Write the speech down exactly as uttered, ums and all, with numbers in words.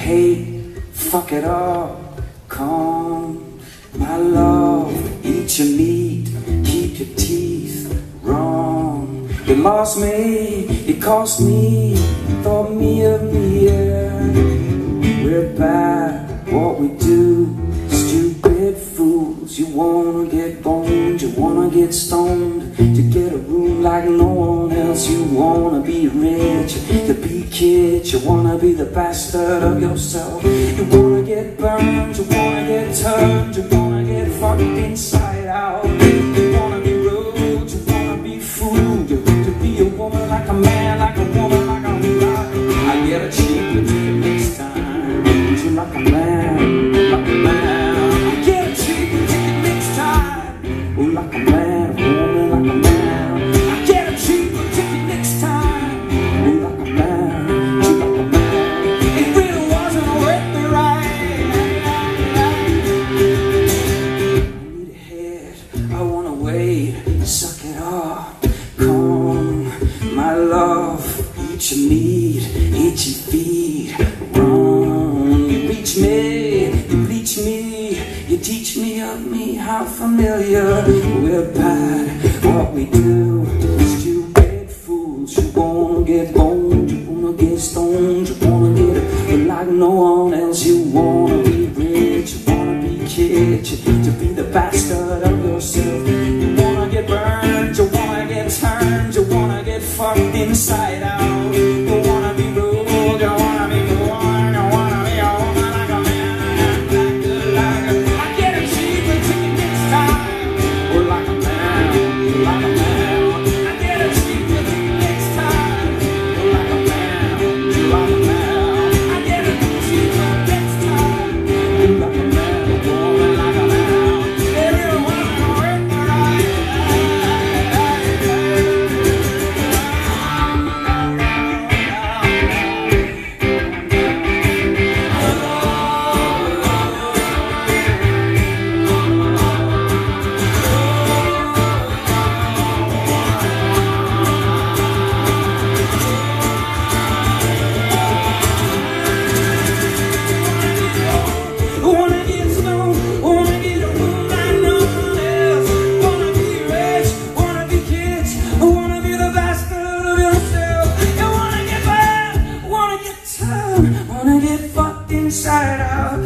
hate, fuck it all. Come, my love, eat your meat, keep your teeth wrong. You lost me, it cost me, thought me of me, yeah. We're bad, what we do, stupid fools. You wanna get boned, you wanna get stoned, to get a room like no one else. You wanna be rich, to be kids, you wanna be the bastard of yourself. You wanna get burned, you wanna get turned, you wanna get fucked inside out. You wanna be rude, you wanna be fooled, you want to be a woman like a man, like a woman like a man. I get a cheaper ticket next time. You like a man, like a man. I get a cheaper ticket next time. Oh, like a man, a woman like a man. I get a cheaper ticket next time. Oh, like a man, you like a man. It really wasn't worth me right. I need a head, I wanna wait, suck it up. Come, my love, eat your meat, eat your feet, run. You reach me, you bleach me, you teach me of me, how familiar. We're bad, what we do, stupid fools. You wanna get boned, you wanna get stoned, you wanna get it like no one else. You wanna be rich, you wanna be kids, to be the bastard of yourself. You wanna get burned, you wanna get turned, you wanna get fucked inside out. You wanna be rude, you wanna be born, you wanna be a woman like a man, like a, like a. I get a cheaper ticket next time. Oh, like a man, like a man. I get a cheaper ticket next time. Oh, like a man, like a man. I get a cheaper next time. Oh, like a man, a woman like a man. Every woman worth the right. Wanna get stoned, wanna get a room like no one else. Wanna be rich, wanna be kids, wanna be the bastard of yourself. You wanna get bad, wanna get turned, wanna get fucked inside out.